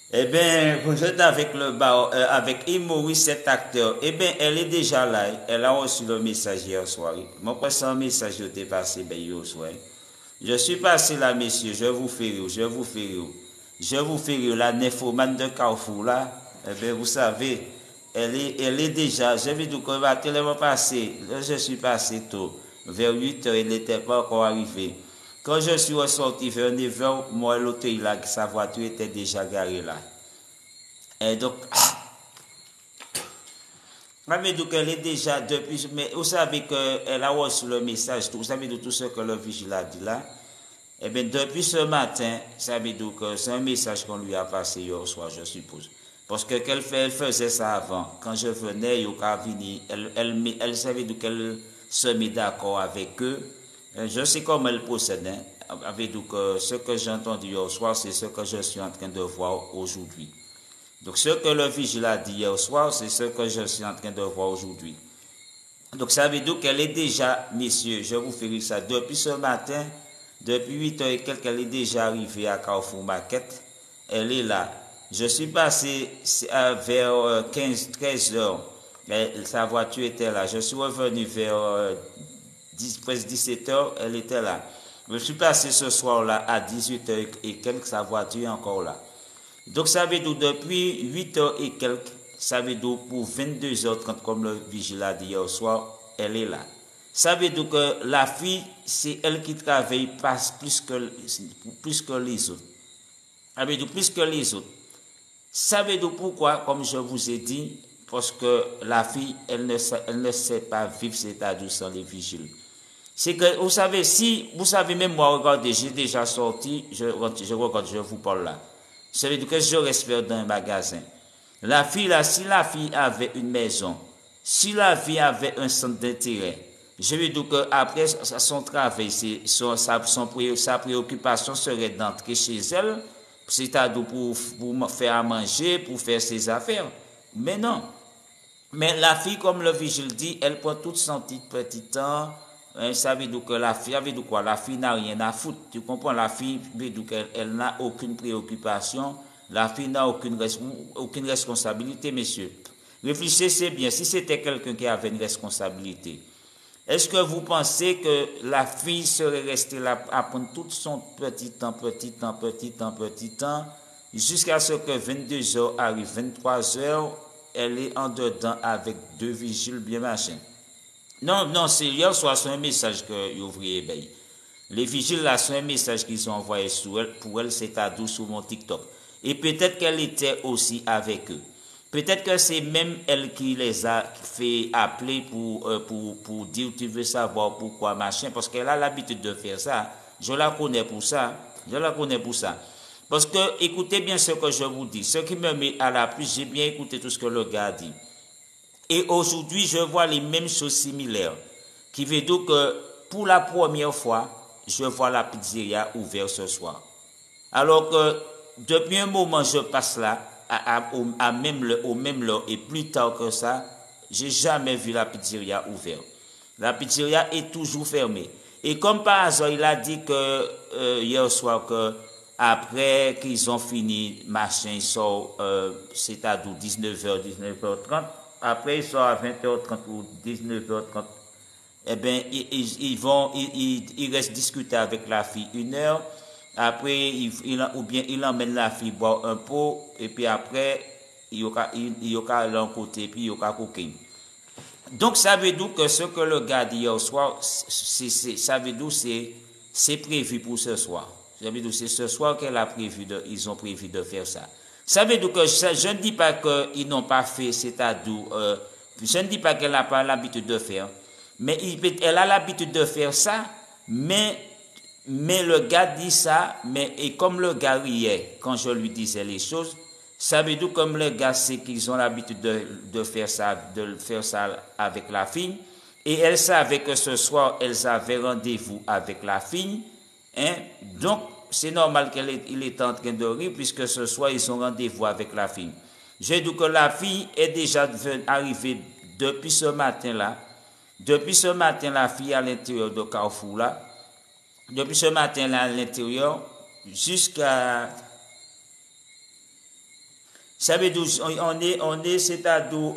Eh bien, vous êtes avec avec Imoui, cet acteur. Eh bien, elle est déjà là. Elle a reçu le message hier soir. Mon prochain message était passé hier soir. Je suis passé là, messieurs. Je vous fais rire, je vous fais rire. Je vous fais rire. La nymphomane de Carrefour là. Eh bien, vous savez, elle est déjà. Je vais dire que elle va passer. Je suis passé tôt. Vers 8 heures, elle n'était pas encore arrivée. Quand je suis ressorti vers 9 heures, moi, l'autre, sa voiture était déjà garée là. Et donc, donc elle est déjà depuis, mais vous savez qu'elle a reçu le message, vous savez de tout ce que le vigile a dit là. Eh bien, depuis ce matin, ça veut dire que c'est un message qu'on lui a passé hier soir, je suppose. Parce que elle faisait ça avant. Quand je venais, elle savait qu'elle se met d'accord avec eux. Je sais comment elle procède. Hein. Avec donc, ce que j'ai entendu hier soir, c'est ce que je suis en train de voir aujourd'hui. Donc, ce que le vigile a dit hier soir, c'est ce que je suis en train de voir aujourd'hui. Donc, ça veut dire qu'elle est déjà, messieurs, je vous fais ça, depuis ce matin, depuis 8 heures et quelques, elle est déjà arrivée à Carrefour Market. Elle est là. Je suis passé vers 15, 13 heures. Sa voiture était là. Je suis revenu vers 10, presque 17 heures. Elle était là. Je suis passé ce soir-là à 18 heures et quelques. Sa voiture est encore là. Donc, ça veut dire depuis 8 heures et quelques, ça veut dire pour 22h30, comme le vigile a dit hier soir, elle est là. Ça veut dire que la fille, c'est elle qui travaille plus que les autres. Ça veut dire plus que les autres. Ça veut dire pourquoi, comme je vous ai dit, parce que la fille, elle ne sait pas vivre cet ado sans les vigiles. C'est que, vous savez, si, vous savez, même moi, regardez, j'ai déjà sorti, je regarde, je vous parle là. Ça veut dire que je reste faire dans un magasin. La fille là, si la fille avait une maison, si la fille avait un centre d'intérêt, je veux dire qu'après son travail, sa préoccupation serait d'entrer chez elle, c'est-à-dire pour faire à manger, pour faire ses affaires. Mais non. Mais la fille, comme le vigile dit, elle prend tout son petit temps. Ça veut dire que la fille, ça veut dire quoi? La fille n'a rien à foutre. Tu comprends? La fille veut dire qu'elle n'a aucune préoccupation. La fille n'a aucune responsabilité, messieurs. Réfléchissez bien. Si c'était quelqu'un qui avait une responsabilité, est-ce que vous pensez que la fille serait restée là à prendre tout son petit temps, petit temps, jusqu'à ce que 22 heures arrive, 23 heures, elle est en dedans avec deux vigiles bien machin. Non, non, c'est hier soir, c'est un message que l'ouvrier paye. Les vigiles là, c'est un message qu'ils ont envoyé pour elle, c'est à sur mon TikTok. Et peut-être qu'elle était aussi avec eux. Peut-être que c'est même elle qui les a fait appeler pour dire tu veux savoir pourquoi machin, parce qu'elle a l'habitude de faire ça. Je la connais pour ça. Je la connais pour ça. Parce que écoutez bien ce que je vous dis. Ce qui me met à la plus, j'ai bien écouté tout ce que le gars a dit. Et aujourd'hui, je vois les mêmes choses similaires. Qui veut dire que pour la première fois, je vois la pizzeria ouverte ce soir. Alors que depuis un moment, je passe là, au même l'heure, et plus tard que ça, j'ai jamais vu la pizzeria ouverte. La pizzeria est toujours fermée. Et comme par hasard, il a dit que hier soir que après qu'ils ont fini, machin, ils sortent, c'est à 19h, 19h30. Après, ils sortent à 20h30 ou 19h30. Eh bien, ils restent discuter avec la fille 1 heure. Après, ou bien il emmène la fille boire un pot. Et puis après, il y aura l'un côté, puis il y aura cocaïne. Donc, ça veut dire que ce que le gars dit hier soir, ça veut dire c'est prévu pour ce soir. Ça veut dire c'est ce soir ils ont prévu de faire ça. Ça veut dire que je ne dis pas qu'ils n'ont pas fait cet ado, je ne dis pas qu'elle n'a pas l'habitude de faire, mais elle a l'habitude de faire ça, mais le gars dit ça, et comme le gars riait quand je lui disais les choses, ça veut dire comme le gars sait qu'ils ont l'habitude de faire ça avec la fille, et elle savait que ce soir, elles avaient rendez-vous avec la fille, hein, donc c'est normal qu'il est en train de rire, puisque ce soir, ils ont rendez-vous avec la fille. Je dis que la fille est déjà arrivée depuis ce matin-là. Depuis ce matin, la fille à l'intérieur de Carrefour, là, depuis ce matin-là à l'intérieur, jusqu'à Ça veut dire, c'est-à-dire,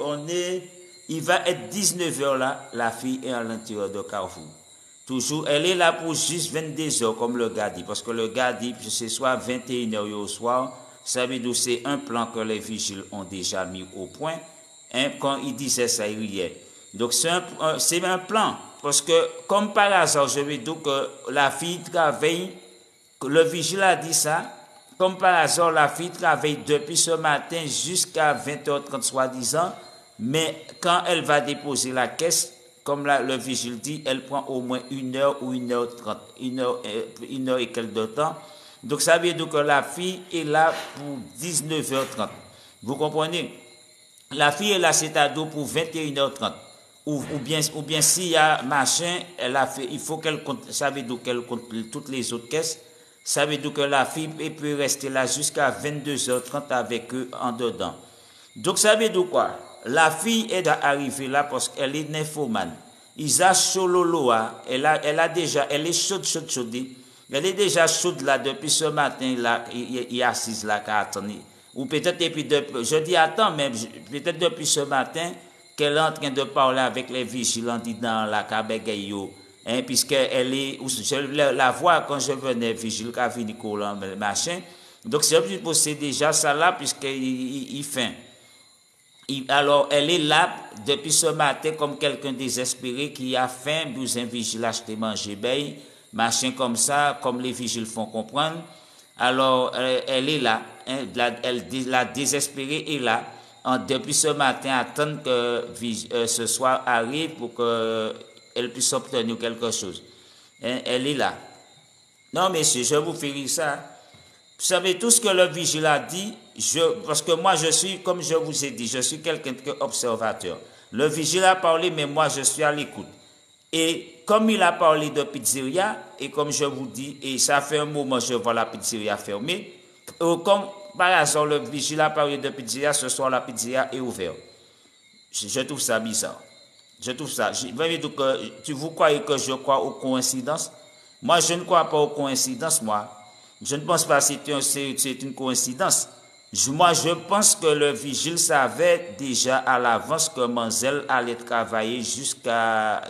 il va être 19 heures là, la fille est à l'intérieur de Carrefour. Toujours, elle est là pour juste 22 heures, comme le gars dit. Parce que le gars dit que ce soit 21 heures au soir. Ça veut dire c'est un plan que les vigiles ont déjà mis au point. Hein, quand il disait ça hier. Donc c'est un plan. Parce que, comme par hasard, je veux dire que la fille travaille, le vigile a dit ça. Comme par hasard, la fille travaille depuis ce matin jusqu'à 20h30, soi-disant. Mais quand elle va déposer la caisse, comme le vigile dit, elle prend au moins 1h ou 1h30, 1 heure et quelques de temps. Donc ça veut dire que la fille est là pour 19h30. Vous comprenez? La fille est là, c'est-à-dire pour 21h30. Ou bien s'il y a machin, il faut qu'elle compte, ça veut dire qu'elle compte toutes les autres caisses. Ça veut dire que la fille peut rester là jusqu'à 22h30 avec eux en dedans. Donc ça veut dire quoi? La fille est arrivée là parce qu'elle est nymphomane. Isa Chololoa, elle est chaude. Elle est déjà chaude là depuis ce matin là, il est assise là qu'à attendre. Ou peut-être je dis attends, mais peut-être depuis ce matin qu'elle est en train de parler avec les vigilants dans la Kabégayo. Hein, puisqu'elle est, je la vois quand je venais vigile, quand Nicolas, machin. Donc c'est déjà ça là, puisqu'il fait. Alors, elle est là depuis ce matin comme quelqu'un désespéré qui a faim, besoin de vigile acheter manger, machin comme ça, comme les vigiles font comprendre. Alors, elle est là, hein, la désespérée est là, depuis ce matin, attendre que ce soir arrive pour qu'elle puisse obtenir quelque chose. Hein, elle est là. Non, messieurs, je vous fais ça. Vous savez, tout ce que le vigile a dit, parce que moi je suis, comme je vous ai dit, je suis quelqu'un d'observateur. Le vigile a parlé, mais moi je suis à l'écoute. Et comme il a parlé de pizzeria, et comme je vous dis, et ça fait un moment je vois la pizzeria fermée, comme par hasard le vigile a parlé de pizzeria, ce soir la pizzeria est ouverte. Je trouve ça bizarre. Je trouve ça. Vous croyez que je crois aux coïncidences? Moi je ne crois pas aux coïncidences, moi. Je ne pense pas que c'est une coïncidence. Moi, je pense que le vigile savait déjà à l'avance que Manzel allait travailler jusqu'à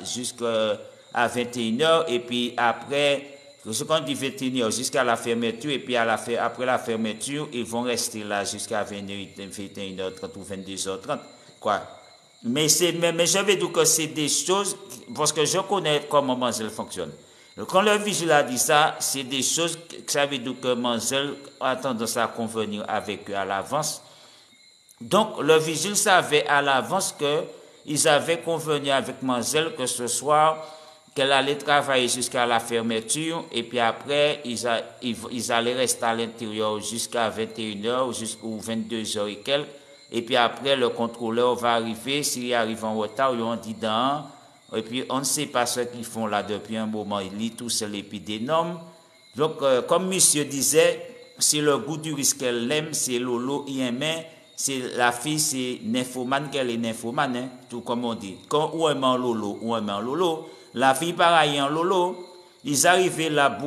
21h et puis après, ce qu'on dit 21h, jusqu'à la fermeture et puis après la fermeture, ils vont rester là jusqu'à 21h30 ou 22h30. Quoi. Mais je vais dire que c'est des choses, parce que je connais comment Manzel fonctionne. Quand le vigile a dit ça, c'est des choses que ça veut dire que Manzel a tendance à convenir avec eux à l'avance. Donc, le vigile savait à l'avance qu'ils avaient convenu avec Manzel que ce soir, qu'elle allait travailler jusqu'à la fermeture, et puis après, ils allaient rester à l'intérieur jusqu'à 21h ou 22h et quelques, et puis après, le contrôleur va arriver, s'il arrive en retard, ils ont dit dans. Et puis, on ne sait pas ce qu'ils font là depuis un moment. Ils lisent tous les normes. Donc, comme monsieur disait, c'est le goût du risque qu'elle aime, c'est Lolo Iemé, c'est la fille, c'est nymphomane qu'elle est nymphomane, hein, tout comme on dit. Quand on aime en Lolo, la fille pareil en Lolo, ils arrivaient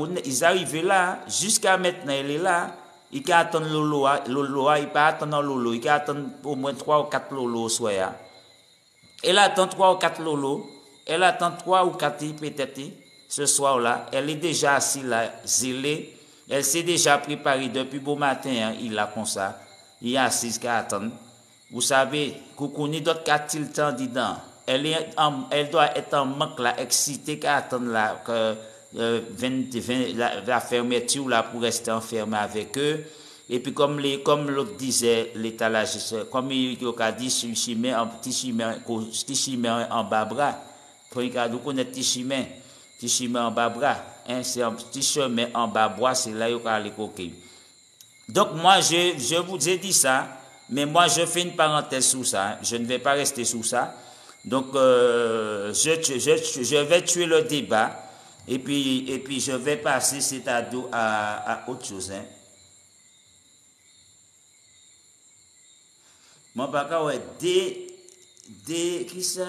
là, jusqu'à maintenant, elle est là, ils attendent Lolo, ils pas attendre Lolo, ils attendent au moins 3 ou 4 Lolo au soir. Elle attend 3 ou 4 Lolo. Elle attend 3 ou 4 peut-être ce soir-là. Elle est déjà assise là, zélée. Elle s'est déjà préparée depuis beau matin. Hein, il a comme ça. Il est assise qu'à attendre. Vous savez, Koukouni d'autres qu'a-t-il temps dedans. Elle doit être en manque là, excitée qu'à attendre là, que la fermeture là pour rester enfermée avec eux. Et puis comme l'autre disait, l'étalagiste, comme il a dit, petit chimé en bas bras. Pour vous connaissez petit chemin en bas bras, hein, c'est un petit chemin en bas bras, c'est là où il y a les coquilles. Donc moi, je vous ai dit ça, mais moi je fais une parenthèse sous ça, hein, je ne vais pas rester sous ça. Donc je vais tuer le débat, et puis je vais passer cet ado à autre chose. Hein. Mon papa, ouais, qui ça?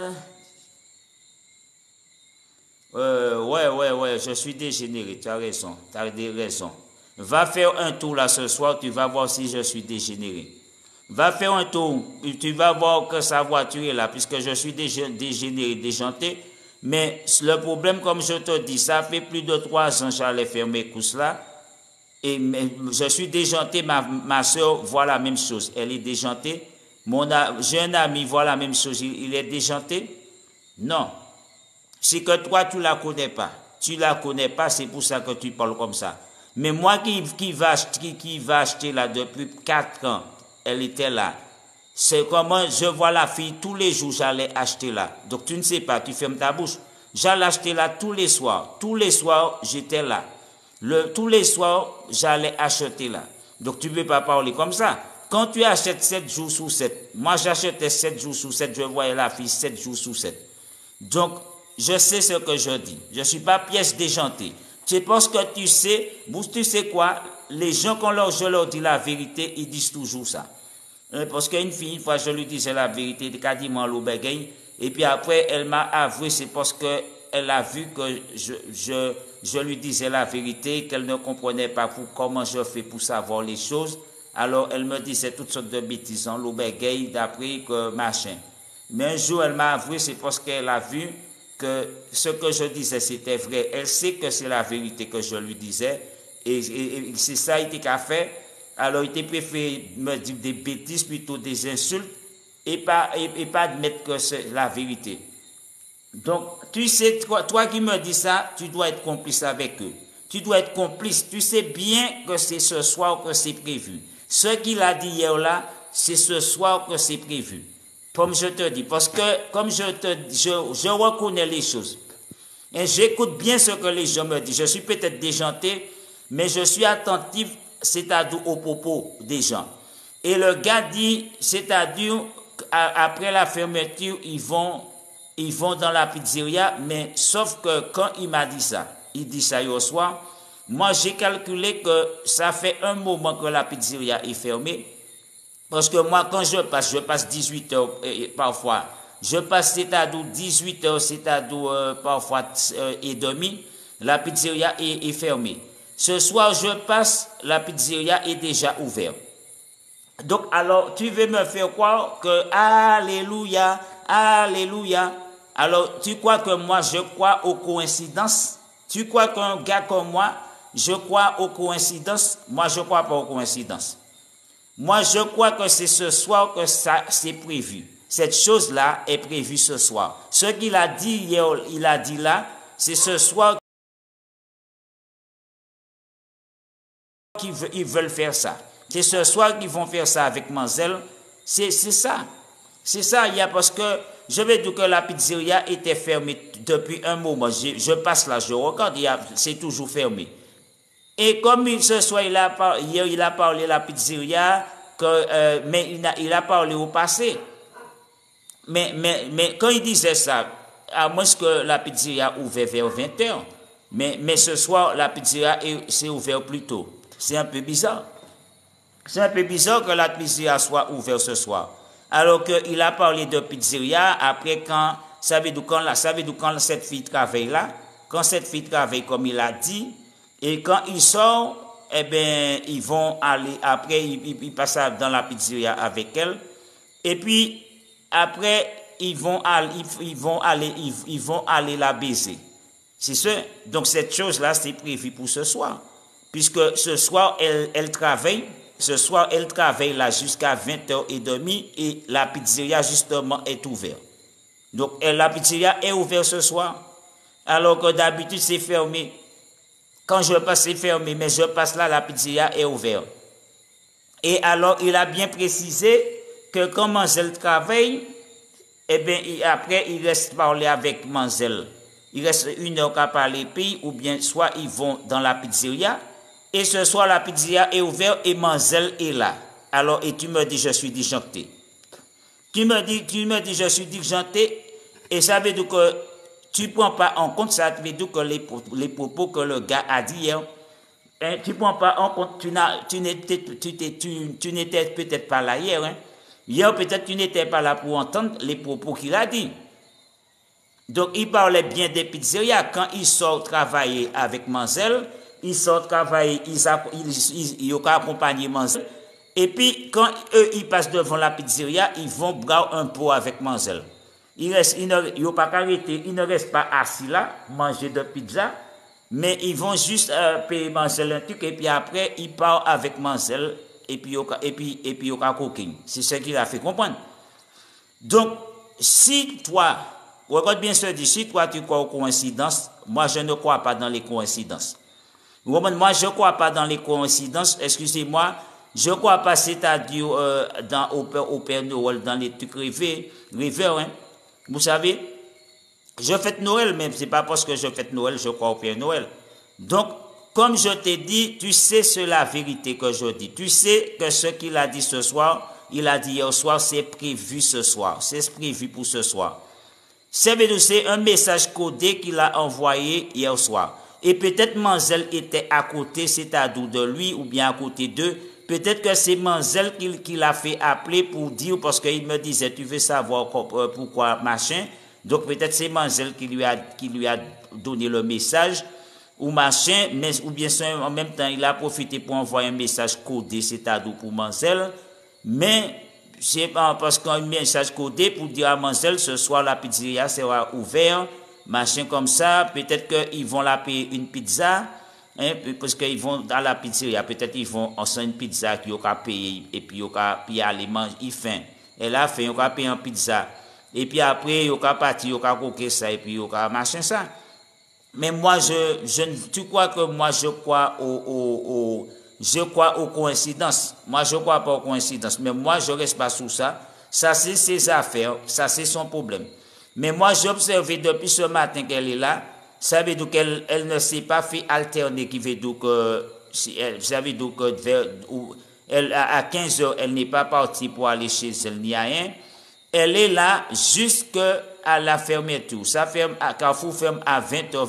Ouais, je suis dégénéré, tu as raison. Va faire un tour là ce soir, tu vas voir si je suis dégénéré. Va faire un tour, tu vas voir que sa voiture est là, puisque je suis dégénéré, déjanté. Mais le problème, comme je te dis, ça fait plus de 3 ans que j'allais faire mes courses là. Et je suis déjanté, ma soeur voit la même chose, elle est déjantée. J'ai un ami voit la même chose, il est déjanté. Non. C'est que toi, tu ne la connais pas. Tu ne la connais pas, c'est pour ça que tu parles comme ça. Mais moi qui va acheter là depuis 4 ans, elle était là. C'est comment je vois la fille tous les jours, j'allais acheter là. Donc tu ne sais pas, tu fermes ta bouche. J'allais acheter là tous les soirs. Tous les soirs, j'étais là. Tous les soirs, j'allais acheter là. Donc tu ne peux pas parler comme ça. Quand tu achètes 7 jours sur 7, moi j'achetais 7 jours sur 7, je voyais la fille 7 jours sur 7. Donc, je sais ce que je dis. Je ne suis pas pièce déjantée. C'est parce que tu sais quoi, les gens, quand je leur dis la vérité, ils disent toujours ça. Parce qu'une fille, une fois, je lui disais la vérité, et puis après, elle m'a avoué, c'est parce qu'elle a vu que je lui disais la vérité, qu'elle ne comprenait pas comment je fais pour savoir les choses. Alors, elle me disait toutes sortes de bêtises, d'après que machin. Mais un jour, elle m'a avoué, c'est parce qu'elle a vu que ce que je disais, c'était vrai. Elle sait que c'est la vérité que je lui disais. Et c'est ça, il était fait. Alors, il était préféré me dire des bêtises, plutôt des insultes, et pas admettre que c'est la vérité. Donc, tu sais, toi qui me dis ça, tu dois être complice avec eux. Tu dois être complice. Tu sais bien que c'est ce soir que c'est prévu. Ce qu'il a dit hier là, c'est ce soir que c'est prévu. Comme je te dis, parce que comme je reconnais les choses. Et j'écoute bien ce que les gens me disent. Je suis peut-être déjanté, mais je suis attentif, c'est-à-dire aux propos des gens. Et le gars dit, c'est-à-dire, après la fermeture, ils vont dans la pizzeria, mais sauf que quand il m'a dit ça, il dit ça hier soir, moi j'ai calculé que ça fait un moment que la pizzeria est fermée. Parce que moi, quand je passe 18 heures parfois. Je passe, c'est-à-dire 18 heures, c'est-à-dire parfois et demi. La pizzeria est fermée. Ce soir, je passe, la pizzeria est déjà ouverte. Donc, alors, tu veux me faire croire que, alléluia, alléluia. Alors, tu crois que moi, je crois aux coïncidences? Tu crois qu'un gars comme moi, je crois aux coïncidences? Moi, je ne crois pas aux coïncidences. Moi, je crois que c'est ce soir que ça c'est prévu. Cette chose-là est prévue ce soir. Ce qu'il a dit hier, il a dit là, c'est ce soir qu'ils veulent faire ça. C'est ce soir qu'ils vont faire ça avec Manzel. C'est ça. C'est ça, parce que je vais dire que la pizzeria était fermée depuis un moment. Je passe là, je regarde, c'est toujours fermé. Et comme ce soir, hier, il a parlé de la pizzeria, mais il a parlé au passé. Mais quand il disait ça, à moins que la pizzeria ouvert vers 20h, mais ce soir, la pizzeria s'est ouverte plus tôt. C'est un peu bizarre. C'est un peu bizarre que la pizzeria soit ouverte ce soir. Alors qu'il a parlé de pizzeria, après quand cette fille travaille là, quand cette fille travaille comme il a dit, et quand il sort, eh bien, ils vont aller, après, ils passent dans la pizzeria avec elle. Et puis, après, ils vont aller la baiser. C'est ça. Donc, cette chose-là, c'est prévu pour ce soir. Puisque ce soir, elle travaille. Ce soir, elle travaille là jusqu'à 20h30 et la pizzeria, justement, est ouverte. Donc, la pizzeria est ouverte ce soir. Alors que d'habitude, c'est fermé. Quand je passe, c'est fermé, mais je passe là, la pizzeria est ouverte. Et alors, il a bien précisé que quand Manzel travaille, eh bien, après, il reste parler avec Manzel. Il reste 1 heure qu'à parler, puis, ou bien, soit ils vont dans la pizzeria, et ce soir, la pizzeria est ouverte et Manzel est là. Alors, et tu me dis, je suis disjoncté. Tu me dis, je suis disjoncté, et ça veut dire que tu ne prends pas en compte, ça veut dire que les propos que le gars a dit hier, hein, tu ne prends pas en compte, tu n'étais peut-être pas là hier. Hein. Hier, peut-être tu n'étais pas là pour entendre les propos qu'il a dit. Donc, il parlait bien des pizzerias. Quand il sort travailler avec Manzel, il sort travailler, il a accompagné Manzel. Et puis, quand eux, ils passent devant la pizzeria, ils vont boire un pot avec Manzel. Ils ne restent pas assis là, manger de pizza, mais ils vont juste payer Manzel un truc, et puis après, ils partent avec Manzel, et puis ils ont coquine. C'est ce qu'il a fait comprendre. Donc, si toi, regarde bien ce dit, si toi tu crois aux coïncidences, moi je ne crois pas dans les coïncidences. Moi je ne crois pas dans les coïncidences, excusez-moi, je ne crois pas, c'est-à-dire au Père Noël, dans les trucs rêveurs, hein. Vous savez, je fête Noël, mais ce n'est pas parce que je fête Noël, je crois au Père Noël. Donc, comme je t'ai dit, tu sais c'est la vérité que je dis. Tu sais que ce qu'il a dit ce soir, il a dit hier soir, c'est prévu ce soir. C'est prévu pour ce soir. C'est un message codé qu'il a envoyé hier soir. Et peut-être Manzel était à côté, c'est-à-dire de lui, ou bien à côté d'eux. Peut-être que c'est Manzel qui l'a fait appeler pour dire, parce qu'il me disait, tu veux savoir pourquoi machin. Donc peut-être c'est Manzel qui lui a donné le message, ou machin, mais, ou bien en même temps, il a profité pour envoyer un message codé, c'est-à-dire pour Manzel. Mais c'est parce qu'un message codé pour dire à Manzel, ce soir la pizzeria sera ouverte, machin comme ça, peut-être qu'ils vont la payer une pizza, hein, parce qu'ils vont dans la pizzeria, peut-être ils vont en une pizza qu'ils ont payé, et puis ils aller manger, ils faim. Et là, ils ont payé une pizza. Et puis après, ils ont parti, ils ont coqué ça, et puis ils ont machin ça. Mais moi, tu crois que moi, je crois aux coïncidences. Moi, je ne crois pas aux coïncidences. Mais moi, je ne reste pas sous ça. Ça, c'est ses affaires. Ça, c'est son problème. Mais moi, j'ai observé depuis ce matin qu'elle est là. Ça veut dire qu'elle ne s'est pas fait alterner. Qui veut dire que, ça veut dire que à 15 heures, elle n'est pas partie pour aller chez elle, ni rien. Elle est là jusqu'à la fermeture. Ça ferme, Carrefour ferme à 20h,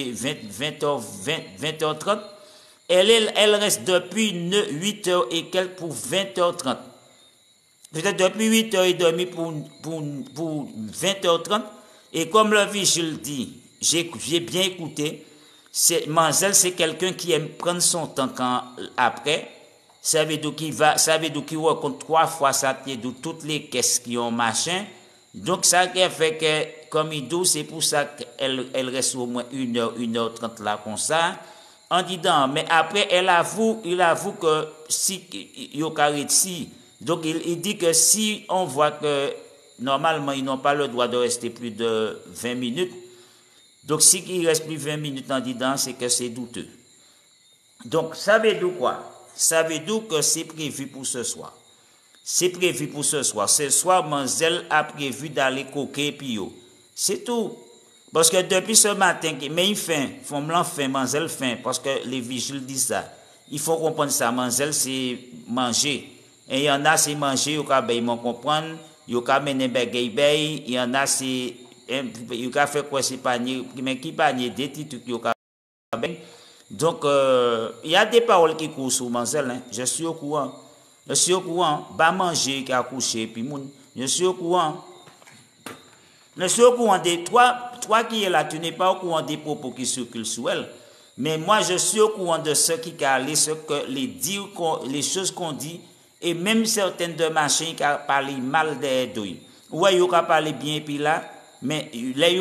20h30. Elle reste depuis 8h et quelques pour 20h30. Peut-être depuis 8h30 pour 20h30. Et comme le vigile dit, j'ai bien écouté, Manzel, c'est quelqu'un qui aime prendre son temps après. Ça veut dire qu'il rencontre 3 fois ça, de toutes les caisses qui ont machin. Donc, ça qui fait que, comme il dit, c'est pour ça qu'elle reste au moins 1h30 là, comme ça. En disant, mais après, il avoue que si, il y donc il dit que si on voit que, normalement, ils n'ont pas le droit de rester plus de 20 minutes. Donc, si il reste plus de 20 minutes en disant, c'est que c'est douteux. Donc, ça veut dire quoi? Ça veut dire que c'est prévu pour ce soir. C'est prévu pour ce soir. Ce soir, Manzel a prévu d'aller coquer Pio. C'est tout. Parce que depuis ce matin, mais il fait, Manzel faim, parce que les vigiles disent ça. Il faut comprendre ça. Manzel, c'est manger. Et il y en a, c'est manger, ils vont comprendre. Il y a mené il y en a, c'est, il y a fait quoi, c'est panier, mais qui panier, des petits trucs, donc, il y a des paroles qui courent sur Manzel, hein. Je suis au courant. Je suis au courant. Pas manger, qui a couché, puis moun. Je suis au courant. Je suis au courant des toi qui es là, tu n'es pas au courant des propos qui circulent sur elle. Mais moi, je suis au courant de ce qui allait, les choses qu'on dit, et même certaines de machines qui parlent mal des deux. Ouais, ils ont parlé bien, puis là, mais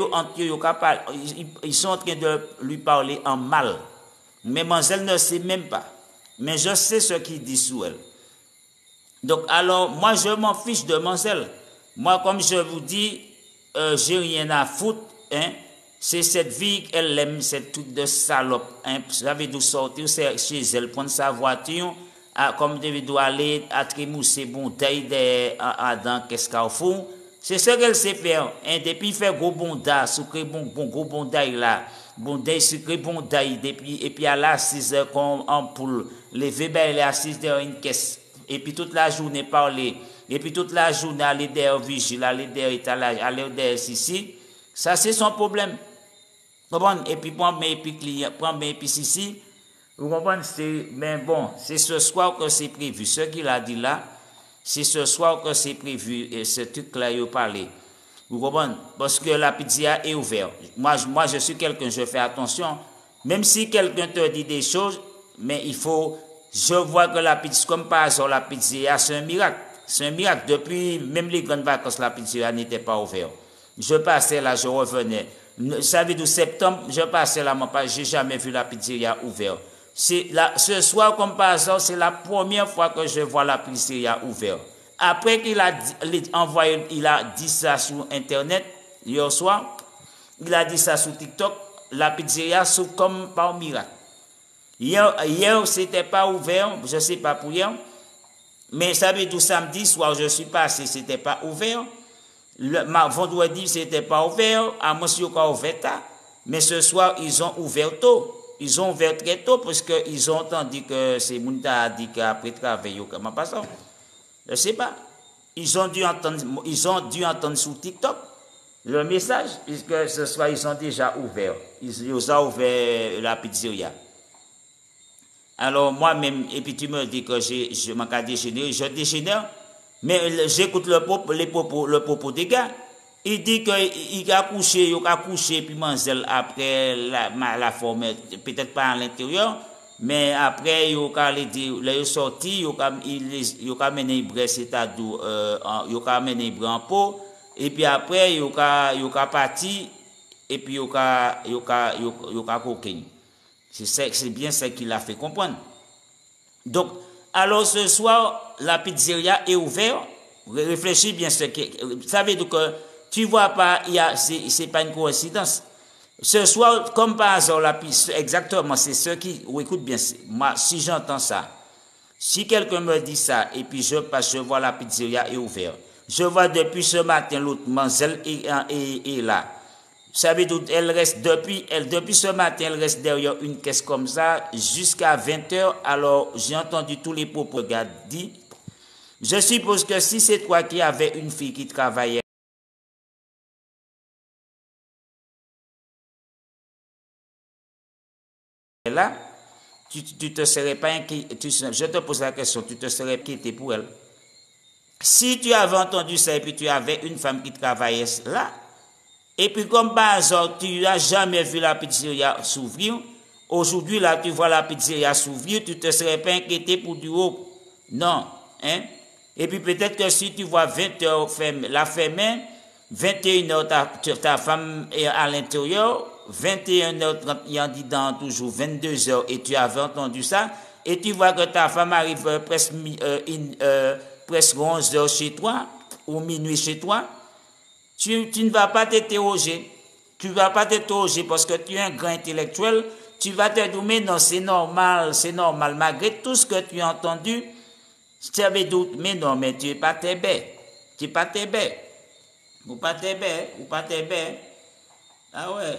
ils sont en train de lui parler en mal. Mais Manzel ne sait même pas. Mais je sais ce qu'il dit sur elle. Donc, alors, moi, je m'en fiche de Manzel. Moi, comme je vous dis, j'ai rien à foutre. Hein. C'est cette vie qu'elle aime, cette truc de salope. Hein. Ça veut dire sortir chez elle, prendre sa voiture, comme devait aller à Trémousser, Bondaille, dans Carrefour. C'est ce qu'elle sait faire. Hein. Depuis, faire gros bondaille, sucré gros bondaille là. Bondaille, sucré bondaille. Et puis à la 6 heures, comme en poule, lever, elle est assise derrière une caisse. Et puis toute la journée, parler. Et puis toute la journée, aller derrière vigile, aller derrière étalage, aller derrière ici. Ça, c'est son problème. Vous comprenez? Et puis, prendre mes clients, prendre mes ici. Vous comprenez? Mais bon, c'est ce soir que c'est prévu. Ce qu'il a dit là, c'est ce soir que c'est prévu. Et ce truc-là, il a parlé. Vous comprenez? Parce que la pizzeria est ouverte. Moi, je suis quelqu'un, je fais attention. Même si quelqu'un te dit des choses, mais il faut je vois que la pizzeria, comme par hasard, la pizzeria, c'est un miracle. C'est un miracle. Depuis même les grandes vacances, la pizzeria n'était pas ouverte. Je passais là, je revenais. Vous savez, de septembre, je passais là, j'ai jamais vu la pizzeria ouverte. Ce soir, comme par hasard, c'est la première fois que je vois la pizzeria ouverte. Après qu'il a envoyé, il a dit ça sur Internet, hier soir, il a dit ça sur TikTok, la pizzeria s'ouvre comme par miracle. Hier c'était pas ouvert, je sais pas pour hier, mais ça veut dire samedi soir, je suis passé, c'était pas ouvert. Vendredi, c'était pas ouvert, à monsieur qu'on ouvert tard. Mais ce soir, ils ont ouvert tôt. Ils ont ouvert très tôt parce qu'ils ont entendu que c'est Mounta a dit qu'après travail, comment pas ça? Je sais pas. Ils ont dû entendre sur TikTok le message, puisque ce soir, ils ont déjà ouvert. Ils ont ouvert la pizzeria. Alors, moi-même, et puis tu me dis que je m'en dégénérer, je dégénère. Mais j'écoute le propos des gars. Il dit qu'il a couché, puis Manzel après la forme, peut-être pas à l'intérieur, mais après, il est sorti, il a mené Brest, c'est-à-dire, il a mené en pot, et puis après, il a parti, et puis il a coquille. C'est bien ça qu'il a fait comprendre. Donc, alors ce soir, la pizzeria est ouverte. Réfléchis bien ce que. Ça veut dire que tu vois pas, c'est pas une coïncidence. Ce soir, comme par hasard, exactement, c'est ce qui. Oh, écoute bien, moi, si j'entends ça, si quelqu'un me dit ça, et puis je passe, je vois la pizzeria est ouverte. Je vois depuis ce matin, l'autre Manzel est là. Vous savez, elle reste depuis ce matin, elle reste derrière une caisse comme ça jusqu'à 20h. Alors, j'ai entendu tous les propos dit. Je suppose que si c'est toi qui avais une fille qui travaillait là, tu te serais pas inquiété. Je te pose la question, tu te serais inquiété pour elle. Si tu avais entendu ça et puis tu avais une femme qui travaillait là, et puis comme par hasard, tu n'as jamais vu la pizzeria s'ouvrir, aujourd'hui là tu vois la pizzeria s'ouvrir, tu ne te serais pas inquiété pour du haut. Non. Hein? Et puis peut-être que si tu vois 20h la fermée, 21h ta femme est à l'intérieur, 21h30 il en dit dans toujours 22h et tu avais entendu ça, et tu vois que ta femme arrive presque 11h chez toi, ou minuit chez toi, tu ne vas pas t'interroger. Tu ne vas pas t'interroger parce que tu es un grand intellectuel. Tu vas te dire, mais non, c'est normal. Malgré tout ce que tu as entendu, tu avais doute, mais non, mais tu n'es pas très bête. Tu n'es pas très bête. Ou pas très bête. Ah ouais.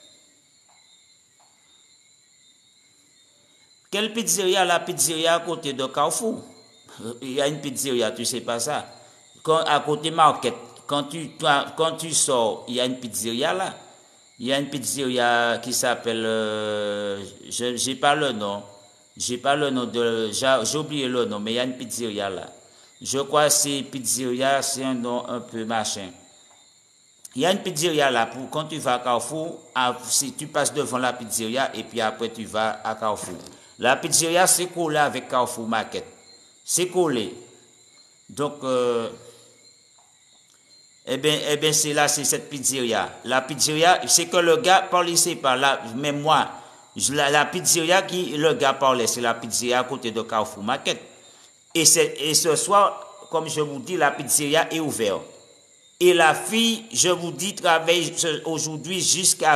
Quelle pizzeria? La pizzeria à côté de Carrefour. Il y a une pizzeria, tu ne sais pas ça. À côté Market. Quand tu sors, il y a une pizzeria là. Il y a une pizzeria qui s'appelle, j'ai pas le nom. J'ai oublié le nom, mais il y a une pizzeria là. Je crois que c'est pizzeria, c'est un nom un peu machin. Il y a une pizzeria là, quand tu vas à Carrefour, si tu passes devant la pizzeria et puis après tu vas à Carrefour. La pizzeria, c'est collé avec Carrefour Market. C'est collé. Donc, eh bien, c'est cette pizzeria. La pizzeria, c'est que le gars parlait, c'est pas là, mais moi, la pizzeria le gars parlait, c'est la pizzeria à côté de Carrefour Market. Et ce soir, comme je vous dis, la pizzeria est ouverte. Et la fille, je vous dis, travaille aujourd'hui jusqu'à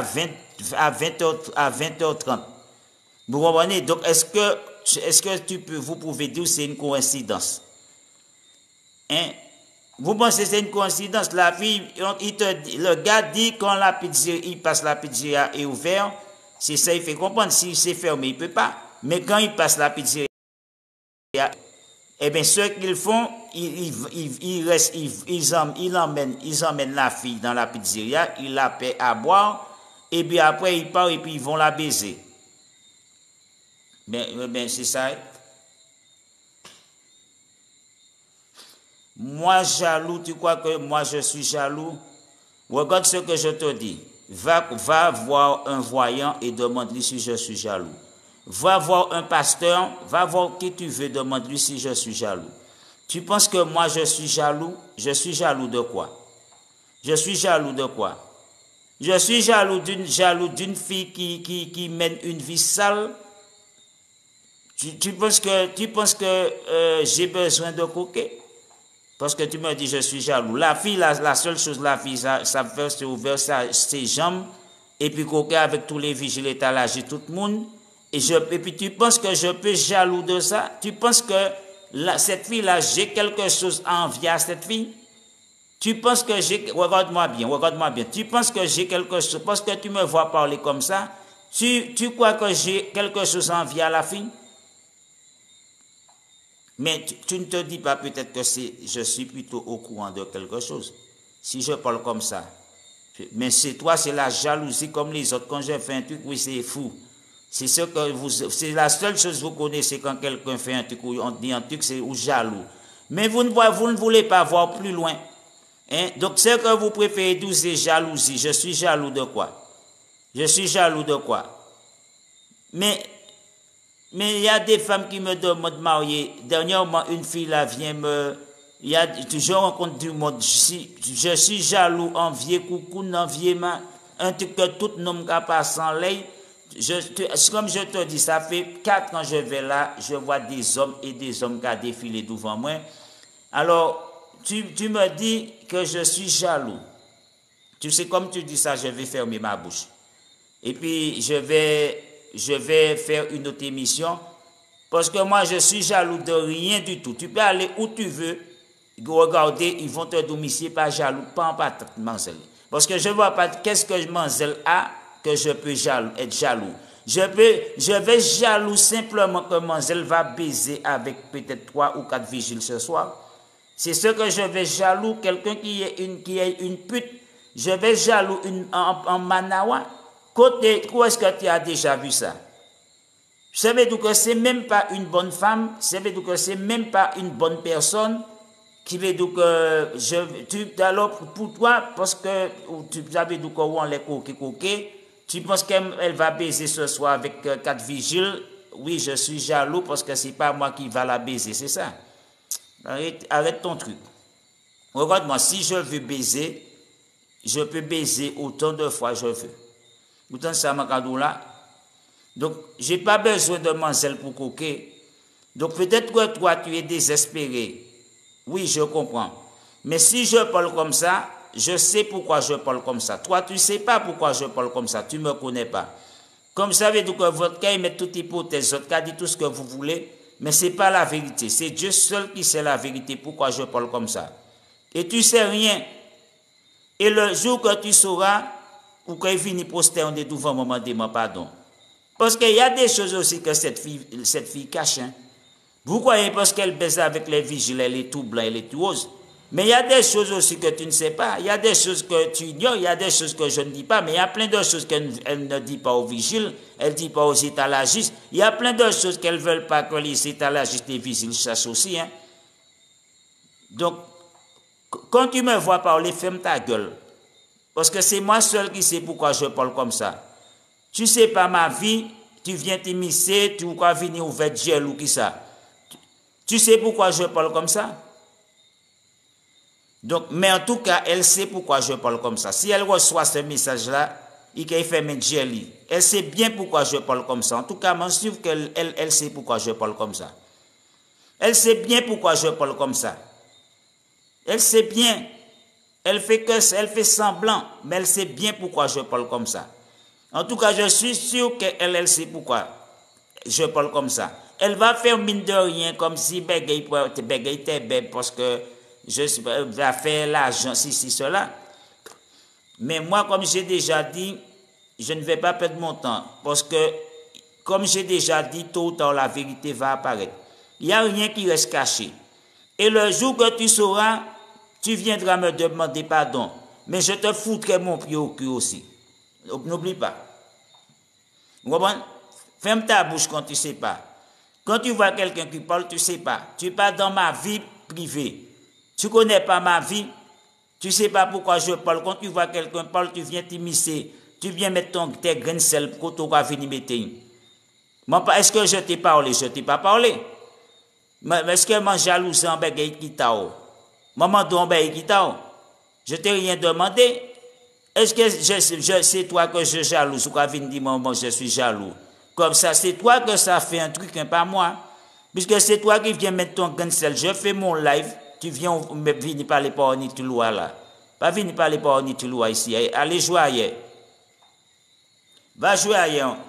20h30. Vous comprenez? Donc, est-ce que vous pouvez dire que c'est une coïncidence? Hein? Vous pensez que c'est une coïncidence? La fille, le gars dit quand la pizzeria, il passe la pizzeria est ouverte, c'est ça, il fait comprendre. S'il s'est fermé, il ne peut pas. Mais quand il passe la pizzeria, eh bien, ce qu'ils font, ils emmènent la fille dans la pizzeria, ils la paient à boire, et puis après, ils partent et puis ils vont la baiser. Ben c'est ça. Moi, jaloux, tu crois que moi, je suis jaloux? Regarde ce que je te dis. Va voir un voyant et demande-lui si je suis jaloux. Va voir un pasteur, va voir qui tu veux, demande-lui si je suis jaloux. Tu penses que moi je suis jaloux? Je suis jaloux de quoi? Je suis jaloux de quoi? Je suis jaloux d'une fille qui mène une vie sale. Tu penses que j'ai besoin de coquet? Parce que tu me dis je suis jaloux. La fille, la seule chose, la fille, ça fait, c'est ouvert ses jambes, et puis coquet avec tous les vigiles étalagés, tout le monde. Et puis tu penses que je peux être jaloux de ça? Tu penses que cette fille-là, j'ai quelque chose à envier à cette fille? Tu penses que j'ai... Regarde-moi bien. Tu penses que j'ai quelque chose... Parce que tu me vois parler comme ça, tu crois que j'ai quelque chose à envier à la fille? Mais tu ne te dis pas peut-être que je suis plutôt au courant de quelque chose. Si je parle comme ça. Mais c'est toi, c'est la jalousie comme les autres. Quand je fais un truc, oui, c'est fou. C'est la seule chose que vous connaissez quand quelqu'un fait un truc, ou on dit un truc, c'est jaloux. Mais vous ne voulez pas voir plus loin. Hein? Donc, ce que vous préférez d'où c'est jalousie. Je suis jaloux de quoi? Je suis jaloux de quoi? Mais il y a des femmes qui me demandent de marier. Dernièrement, une fille là vient je rencontre du monde. Je suis jaloux, envieux, coucou, envieux, un truc que tout le monde passe sans l'œil. Comme je te dis, ça fait 4 ans que je vais là, je vois des hommes et des hommes qui ont défilé devant moi. Alors, tu me dis que je suis jaloux. Tu sais, comme tu dis ça, je vais fermer ma bouche. Et puis, je vais faire une autre émission. Parce que moi, je suis jaloux de rien du tout. Tu peux aller où tu veux. Regarder, ils vont te domicilier, pas jaloux, pas en patate, Manzel. Parce que je ne vois pas qu'est-ce que Manzel a que je peux être jaloux. Je vais jaloux simplement que Manzel va baiser avec peut-être 3 ou 4 vigiles ce soir. C'est ce que je vais jaloux, quelqu'un qui est une pute. Je vais jaloux en Manawa. Où est-ce que tu as déjà vu ça? Ça veut dire que ce n'est même pas une bonne femme, ça veut dire que ce n'est même pas une bonne personne, qui veut dire que alors pour toi, parce que tu savais dire qu'on les coquets, tu penses qu'elle va baiser ce soir avec 4 vigiles. Oui, je suis jaloux parce que ce n'est pas moi qui va la baiser, c'est ça. Arrête ton truc. Regarde-moi, si je veux baiser, je peux baiser autant de fois je veux. Autant ça m'a là. Donc, je n'ai pas besoin de Manzel pour coquer. Donc, peut-être que toi, tu es désespéré. Oui, je comprends. Mais si je parle comme ça, je sais pourquoi je parle comme ça. Toi, tu ne sais pas pourquoi je parle comme ça. Tu ne me connais pas. Comme ça veut dire que votre cas, il met toute hypothèse. Votre cas dit tout ce que vous voulez, mais ce n'est pas la vérité. C'est Dieu seul qui sait la vérité. Pourquoi je parle comme ça? Et tu ne sais rien. Et le jour que tu sauras, ou qu'il finit prosterner devant moi, demande pardon. Parce qu'il y a des choses aussi que cette fille cache. Hein. Vous croyez parce qu'elle baise avec les vigiles, elle est tout blanc, elle est tout rose. Mais il y a des choses aussi que tu ne sais pas. Il y a des choses que tu ignores, il y a des choses que je ne dis pas. Mais il y a plein de choses qu'elle ne dit pas aux vigiles, elle ne dit pas aux étalagistes. Il y a plein de choses qu'elle ne veut pas que les étalagistes et les vigiles sachent aussi. Hein. Donc, quand tu me vois parler, ferme ta gueule. Parce que c'est moi seul qui sais pourquoi je parle comme ça. Tu ne sais pas ma vie, tu viens t'immiscer, tu vas venir ouvrir Dieu ou qui ça. Tu sais pourquoi je parle comme ça? Donc, mais en tout cas, elle sait pourquoi je parle comme ça. Si elle reçoit ce message-là, il fait mes Dieu. Elle sait bien pourquoi je parle comme ça. En tout cas, m'en suivre qu'elle sait pourquoi je parle comme ça. Elle sait bien pourquoi je parle comme ça. Elle sait bien. Elle fait semblant, mais elle sait bien pourquoi je parle comme ça. En tout cas, je suis sûr qu'elle sait pourquoi je parle comme ça. Elle va faire mine de rien, comme si Begay était bête parce que je vais faire l'argent, si, cela. Mais moi, comme j'ai déjà dit, je ne vais pas perdre mon temps. Parce que, comme j'ai déjà dit, tôt ou tard, la vérité va apparaître. Il n'y a rien qui reste caché. Et le jour que tu sauras, tu viendras me demander pardon. Mais je te foutrai mon pied au cul aussi. N'oublie pas. Vous comprenez? Ferme ta bouche quand tu ne sais pas. Quand tu vois quelqu'un qui parle, tu ne sais pas. Tu parles dans ma vie privée. Tu ne connais pas ma vie. Tu ne sais pas pourquoi je parle. Quand tu vois quelqu'un parler, tu viens t'immiscer. Tu viens mettre tes grains de sel pour que tu vas venir mettre. Est-ce que je t'ai parlé? Je t'ai pas parlé. Mais est-ce que mon jalousie en bagaille qui t'a? Maman don bagaille qui t'a? Je t'ai rien demandé. Est-ce que c'est toi que je jalouse ou quand vient dire maman je suis jaloux? Comme ça, c'est toi que ça fait un truc, hein, pas moi. Puisque c'est toi qui viens mettre ton cancel. Je fais mon live, tu viens venir parler par ni tu lois là. Pas venir parler par ni tu lois ici. Allez jouer ailleurs. Va jouer ailleurs.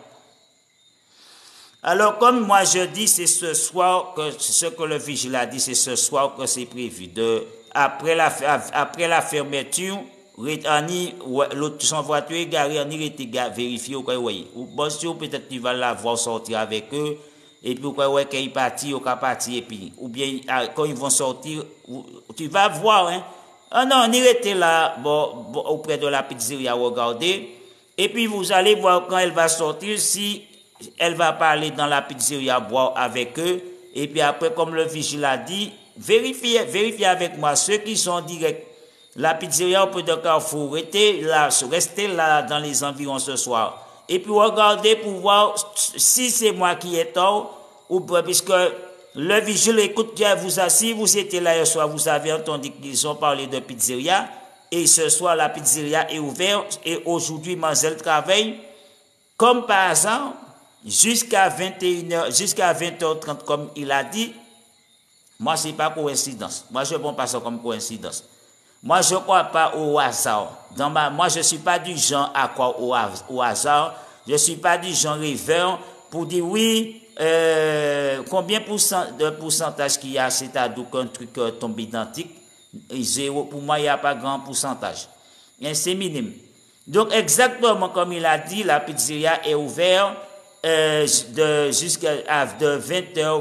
Alors, comme moi je dis, c'est ce soir que ce que le vigile a dit, c'est ce soir que c'est prévu. Après la fermeture, son voiture est garée, on est vérifié au cas où. Bon, peut-être tu vas la voir sortir avec eux, et puis quand ils partent, ils vont partir, et puis, ou bien quand ils vont sortir, tu vas voir, hein. Ah non, on était là, auprès de la pizzeria, regarder, et puis vous allez voir quand elle va sortir, si elle va parler dans la pizzeria, boire avec eux, et puis après, comme le vigile a dit, vérifiez avec moi, ceux qui sont directs. La pizzeria au peu de Carrefour, restez là dans les environs ce soir. Et puis regardez pour voir si c'est moi qui ai tort, ou pas, puisque le vigile écoute, si vous étiez là hier soir, vous avez entendu qu'ils ont parlé de pizzeria, et ce soir la pizzeria est ouverte, et aujourd'hui Mazel travaille, comme par hasard, jusqu'à 21h, jusqu'à 20h30, comme il a dit. Moi, c'est pas coïncidence. Moi, je ne prends pas ça comme coïncidence. Moi, je ne crois pas au hasard. Moi, je ne suis pas du genre à croire au hasard. Je ne suis pas du genre rêveur pour dire oui, combien de pourcentage qu'il y a, c'est-à-dire qu'un truc tombe identique. Zéro, pour moi, il n'y a pas grand pourcentage. C'est minime. Donc, exactement comme il a dit, la pizzeria est ouverte jusqu'à de 20h,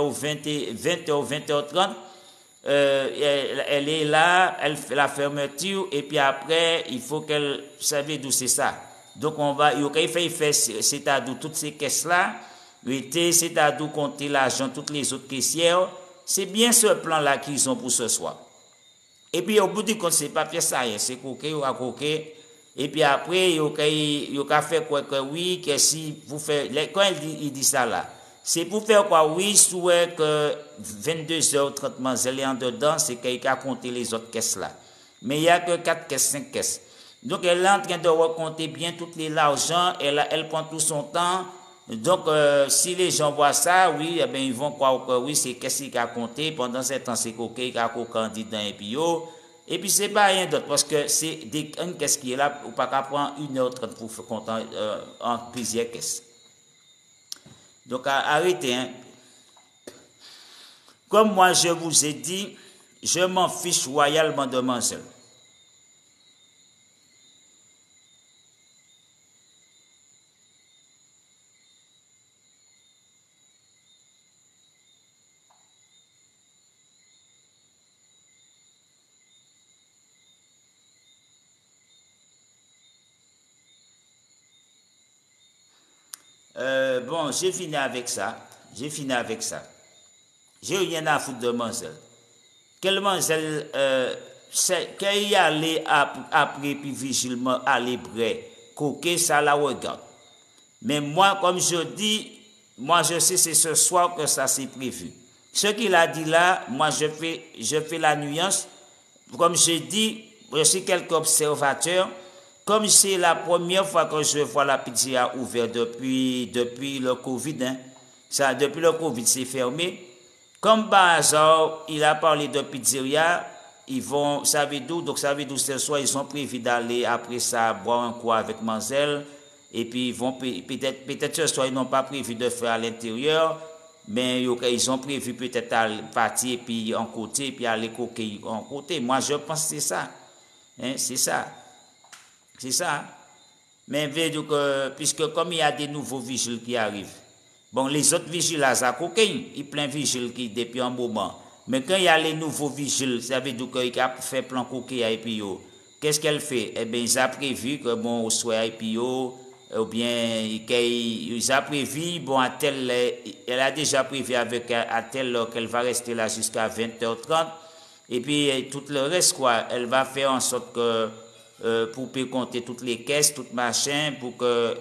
20h30. Elle est là, elle fait la fermeture, et puis après, il faut qu'elle sache d'où c'est ça. Donc, il fait c'est-à-dire toutes ces caisses-là, c'est-à-dire compter l'argent, toutes les autres caissières. C'est bien ce plan-là qu'ils ont pour ce soir. Et puis, au bout du compte, c'est pas faire ça, c'est coquet ou à coquet. Et puis après, il a fait quoi que oui, que si vous faites, quand il dit ça là, c'est pour faire quoi? Oui, souhait que 22h30 Mazel est en dedans, c'est qu'il a compté les autres caisses là. Mais il n'y a que 4 caisses, 5 caisses. Donc elle est en train de recompter bien tout l'argent, elle prend tout son temps. Donc si les gens voient ça, oui, eh bien, ils vont croire que oui, c'est qu'est-ce qu'il a compté. Pendant ce temps, c'est coquet, il a candidat et puis et puis c'est pas rien d'autre, parce que c'est une caisse qui est là, ou pas qu'à prendre 1h30 pour faire compter en plusieurs caisses. Donc, arrêtez. Hein. Comme moi, je vous ai dit, je m'en fiche royalement de Mazel. Bon, j'ai fini avec ça. J'ai rien à foutre de Mazel. Quel Mazel, qu'il y allait après, puis vigilement, aller près, coquet, ça la regarde. Mais moi, comme je dis, moi je sais c'est ce soir que ça s'est prévu. Ce qu'il a dit là, moi je fais la nuance. Comme je dis, je suis quelques observateurs. Comme c'est la première fois que je vois la pizzeria ouverte depuis le Covid, hein, depuis le Covid, c'est fermé. Comme par hasard, il a parlé de pizzeria, ça veut dire ce soir, ils ont prévu d'aller après ça boire un coup avec Mazel, et puis ils vont peut-être ce soir, ils n'ont pas prévu de faire à l'intérieur, mais ils ont prévu peut-être partir, puis en côté, puis aller coquer en côté. Moi, je pense que c'est ça. Hein, c'est ça. C'est ça. Mais puisque comme il y a des nouveaux vigiles qui arrivent, bon, les autres vigiles là, ça coquille, il y a plein de vigiles qui depuis un moment. Mais quand il y a les nouveaux vigiles, ça veut dire qu'il a fait plein coquille à IPO. Qu'est-ce qu'elle fait? Eh bien, ils ont prévu que bon, soit IPO, ou bien, ils ont prévu, bon, elle a déjà prévu avec à telle heure qu'elle va rester là jusqu'à 20h30. Et puis, tout le reste, quoi, elle va faire en sorte que pour compter toutes les caisses, toutes machin, pour que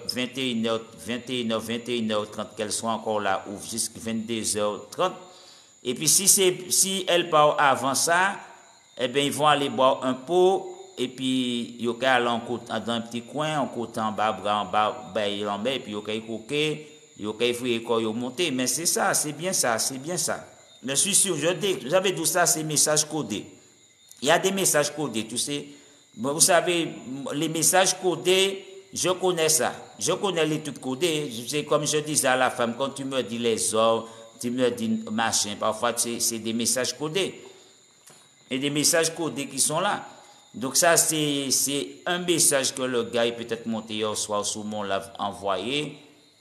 21h30 qu'elle soit encore là, ou jusqu'à 22h30. Et puis si elle part avant ça, eh bien ils vont aller boire un pot, et puis ils vont aller dans un petit coin, en côté en bas, en bas, et puis ils vont coquer, ils vont fouiller quand ils monter. Mais c'est ça, c'est bien ça, c'est bien ça. Je suis sûr, j'avais dit ça, c'est messages codés. Il y a des messages codés, tu sais. Vous savez, les messages codés, je connais ça. Je connais les trucs codés. C'est comme je disais à la femme, quand tu me dis les ordres, tu me dis machin, parfois c'est des messages codés. Et des messages codés qui sont là. Donc ça, c'est un message que le gars est peut-être monté hier soir sous mon l'a envoyé.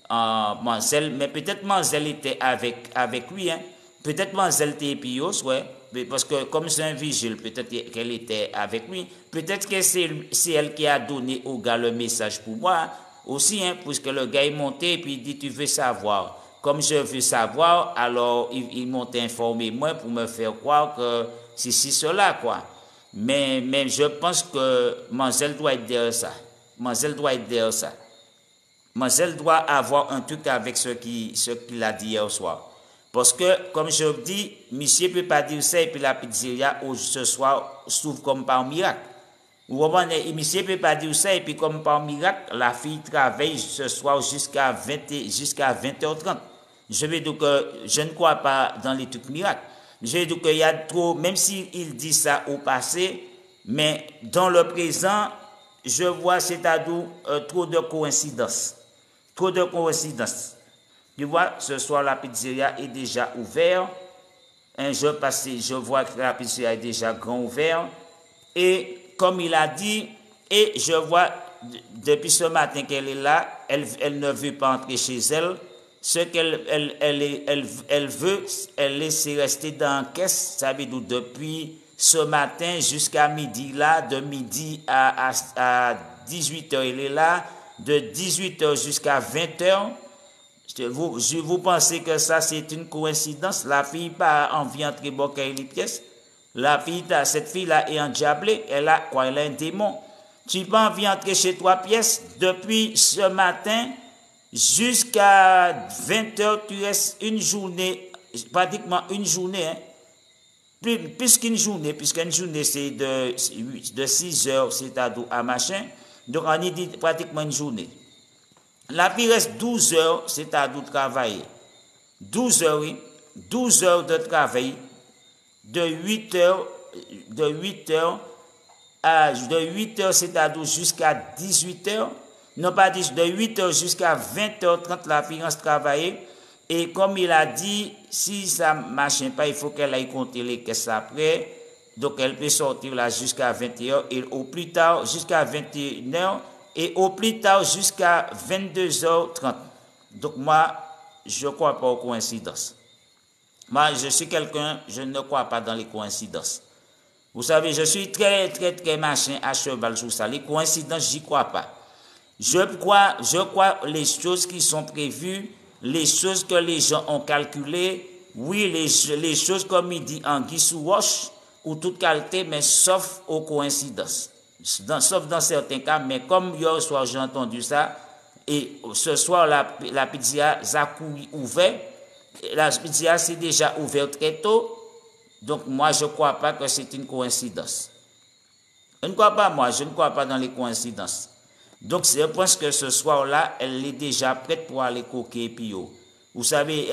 Manzel, mais peut-être Manzel était avec lui, hein. Peut-être Manzel était pios, ouais. Parce que comme c'est un vigile, peut-être qu'elle était avec lui. Peut-être que c'est elle qui a donné au gars le message pour moi aussi, hein, puisque le gars est monté et puis il dit tu veux savoir. Comme je veux savoir, alors ils m'ont informé moi pour me faire croire que c'est cela, quoi. Mais je pense que Manzel doit être derrière ça. Manzel doit être derrière ça. Manzel doit avoir un truc avec ce qu'il a dit hier soir. Parce que, comme je vous dis, monsieur ne peut pas dire ça et puis la pizzeria ce soir s'ouvre comme par miracle. Vous comprenez? Monsieur ne peut pas dire ça et puis comme par miracle, la fille travaille ce soir jusqu'à 20h30. Je veux dire que je ne crois pas dans les trucs miracles. Je veux dire qu'il y a trop, même s'il dit ça au passé, mais dans le présent, je vois c'est-à-dire trop de coïncidences. Trop de coïncidences. Tu vois, ce soir, la pizzeria est déjà ouverte. Un jour passé, je vois que la pizzeria est déjà grand ouverte. Et comme il a dit, et je vois, depuis ce matin qu'elle est là, elle ne veut pas entrer chez elle. Ce qu'elle veut, elle laisse rester dans la caisse. Ça veut dire depuis ce matin jusqu'à midi là, de midi à 18h, elle est là. De 18h jusqu'à 20h. Vous pensez que ça c'est une coïncidence? La fille n'a pas envie d'entrer boquer les pièces. Cette fille-là est endiablée. Elle a quoi? Elle a un démon. Tu n'as pas envie d'entrer chez toi pièces depuis ce matin jusqu'à 20h. Tu restes une journée, pratiquement une journée. Hein? Plus qu'une journée, puisqu'une journée c'est de 6h, c'est-à-dire à machin. Donc on y dit pratiquement une journée. La fille reste 12 heures, c'est-à-dire travailler. 12 heures, oui. 12 heures de travail. De 8 heures, c'est-à-dire jusqu'à 18 heures. Non pas de 8 heures jusqu'à 20h30, la fille reste travailler. Et comme il a dit, si ça ne marche pas, il faut qu'elle aille compter les caisses après. Donc elle peut sortir là jusqu'à 21h et au plus tard jusqu'à 21h. Et au plus tard jusqu'à 22h30. Donc moi, je ne crois pas aux coïncidences. Moi, je suis quelqu'un, je ne crois pas dans les coïncidences. Vous savez, je suis très, très, très machin à cheval sur ça. Les coïncidences, j'y crois pas. Je crois les choses qui sont prévues, les choses que les gens ont calculées, oui, les choses comme il dit en Guy sous roche, ou toute qualité, mais sauf aux coïncidences. Sauf dans certains cas, mais comme hier soir j'ai entendu ça, et ce soir la pizzeria a ouvert, la pizzeria s'est déjà ouverte très tôt, donc moi je ne crois pas que c'est une coïncidence. Je ne crois pas dans les coïncidences. Donc je pense que ce soir-là, elle est déjà prête pour aller coquer Pio. Vous savez,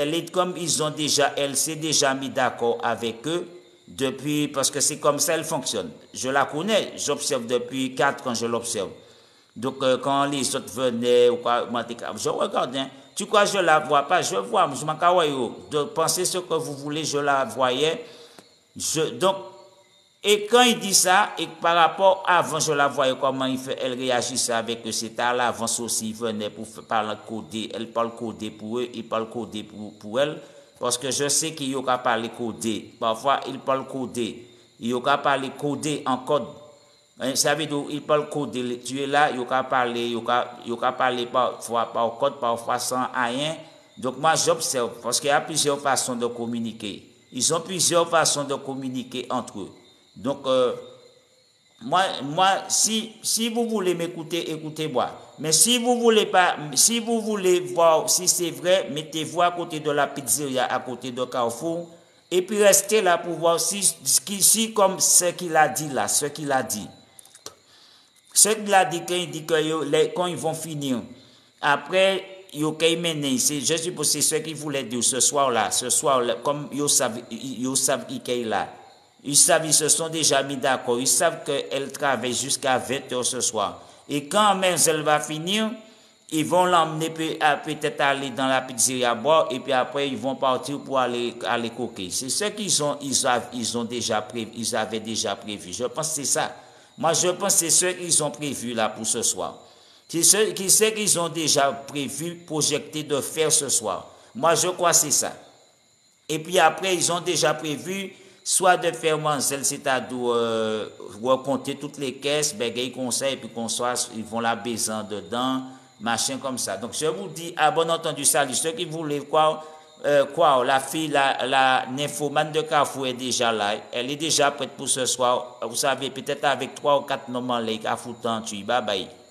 elle s'est déjà mis d'accord avec eux. Depuis, parce que c'est comme ça elle fonctionne. Je la connais, j'observe depuis 4 ans, je l'observe. Donc, quand les autres venaient, ou quoi, je regarde, hein. Tu crois que je la vois pas? Je vois, je m'en caille. De penser ce que vous voulez, je la voyais. Donc, et quand il dit ça, et par rapport à avant, je la voyais comment elle réagissait avec eux. C'était à l'avance aussi, il venait pour parler codé. Elle parle codé pour eux, il parle codé pour elle. Parce que je sais qu'il y a parlé codé. Parfois, il parle codé. Il y a parlé codé en code. Ça veut dire il parle codé. Tu es là, il y a parlé parfois par code, parfois sans rien. Donc, moi, j'observe. Parce qu'il y a plusieurs façons de communiquer. Ils ont plusieurs façons de communiquer entre eux. Donc, Si vous voulez m'écouter, écoutez-moi. Mais si vous voulez pas, si vous voulez voir si c'est vrai, mettez-vous à côté de la pizzeria, à côté de Carrefour, et puis restez là pour voir si comme ce qu'il a dit là, ce qu'il a dit. Ce qu'il a dit quand il dit que quand ils vont finir, après, je suppose que c'est ce qu'il voulait dire ce soir-là, comme ils savent qu'il est là. Ils savent, ils se sont déjà mis d'accord. Ils savent qu'elle travaille jusqu'à 20h ce soir. Et quand même elle va finir, ils vont l'emmener peut-être aller dans la pizzeria boire et puis après ils vont partir pour aller coquer. C'est ce ils avaient déjà prévu. Je pense que c'est ça. Moi je pense que c'est ce qu'ils ont prévu là pour ce soir. C'est ce qu'ils ont déjà prévu, projeté de faire ce soir. Moi je crois que c'est ça. Et puis après ils ont déjà prévu soit de faire manger, c'est-à-dire recompter toutes les caisses, bégayer conseil, et puis ils vont la baiser dedans, machin comme ça. Donc je vous dis, à bon entendu, salut, ceux qui voulaient quoi, la fille, la nymphomane de Carrefour est déjà là, elle est déjà prête pour ce soir, vous savez, peut-être avec 3 ou 4 moments, les Carrefour, bye bye.